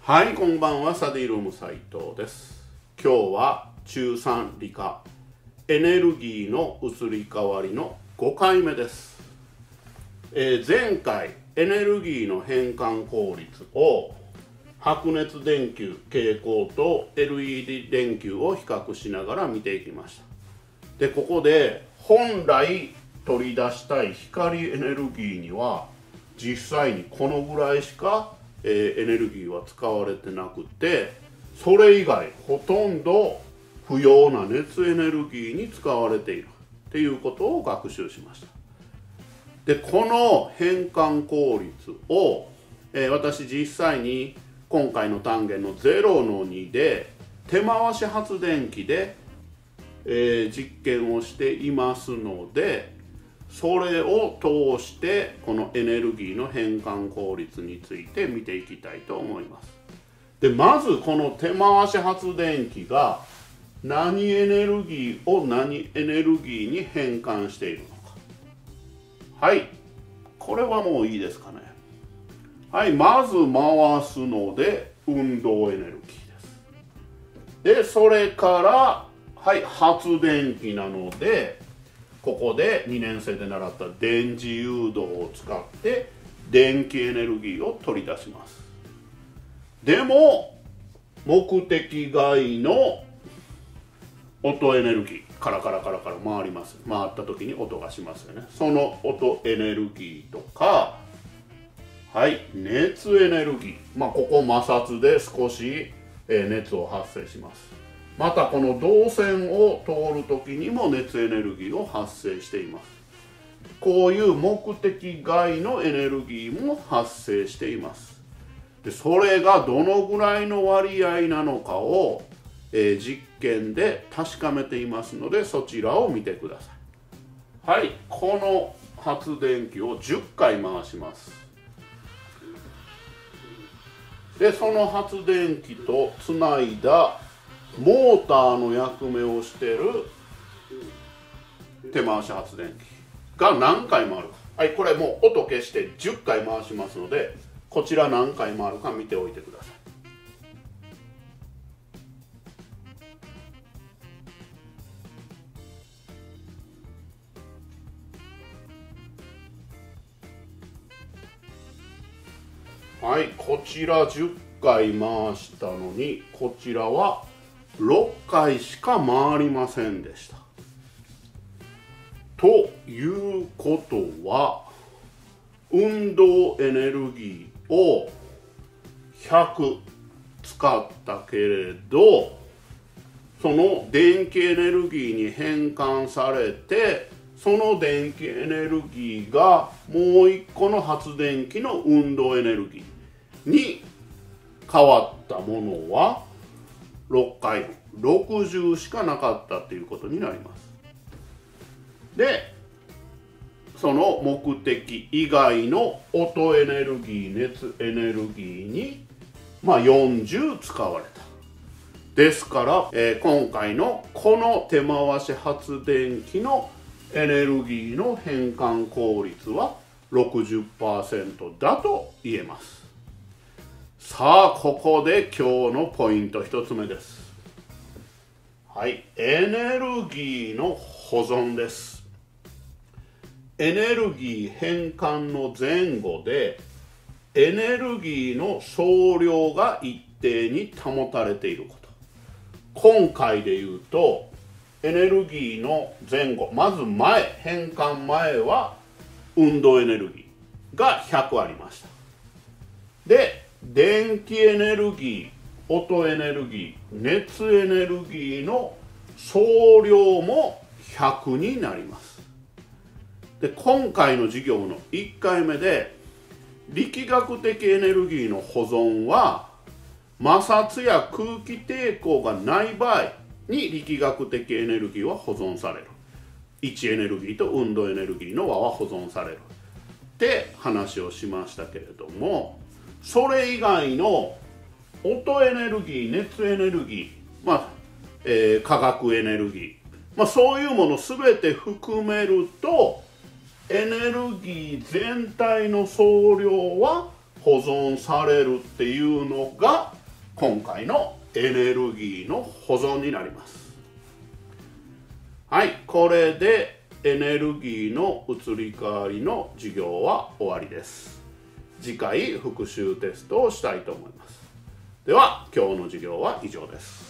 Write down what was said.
はい、こんばんは。サディルーム斉藤です。今日は中3理科エネルギーの移り変わりの5回目です。前回エネルギーの変換効率を白熱電球蛍光と LED 電球を比較しながら見ていきました。でここで本来取り出したい光エネルギーには実際にこのぐらいしかエネルギーは使われてなくて、それ以外ほとんど不要な熱エネルギーに使われているっていうことを学習しました。でこの変換効率を、私実際に今回の単元の0の2で手回し発電機で、実験をしていますので、それを通してこのエネルギーの変換効率について見ていきたいと思います。でまずこの手回し発電機が何エネルギーを何エネルギーに変換しているのか。はい、これはもういいですかね。はい、まず回すので運動エネルギーです。でそれからはい発電機なので、ここで2年生で習った電磁誘導を使って電気エネルギーを取り出します。でも目的外の音エネルギー、カラカラカラカラ回ります。回った時に音がしますよね。その音エネルギーとか、はい熱エネルギー、ここ摩擦で少し熱を発生します。またこの導線を通る時にも熱エネルギーを発生しています。こういう目的外のエネルギーも発生しています。でそれがどのぐらいの割合なのかを、実験で確かめていますので、そちらを見てください。はい、この発電機を10回回します。でその発電機とつないだモーターの役目をしている手回し発電機が何回回るか。はい、これもう音消して10回回しますので、こちら何回回るか見ておいてください。はい、こちら10回回したのに、こちらは6回しか回りませんでした。ということは、運動エネルギーを100使ったけれど、その電気エネルギーに変換されて、その電気エネルギーがもう一個の発電機の運動エネルギーに変わったものは6回60しかなかったということになります。でその目的以外の音エネルギー熱エネルギーに、40使われた。ですから、今回のこの手回し発電機のエネルギーの変換効率は 60% だと言えます。さあここで今日のポイント1つ目です。はい、エネルギーの保存です。エネルギー変換の前後でエネルギーの総量が一定に保たれていること。今回で言うとエネルギーの前後、まず変換前は運動エネルギーが100ありました。で電気エネルギー、音エネルギー、熱エネルギーの総量も100になります。で今回の授業の1回目で力学的エネルギーの保存は摩擦や空気抵抗がない場合に力学的エネルギーは保存される。位置エネルギーと運動エネルギーの和は保存されるって話をしましたけれども、それ以外の音エネルギー、熱エネルギー、化学エネルギー、そういうもの全て含めるとエネルギー全体の総量は保存されるっていうのが今回のエネルギーの保存になります。はい、これでエネルギーの移り変わりの授業は終わりです。次回復習テストをしたいと思います。では今日の授業は以上です。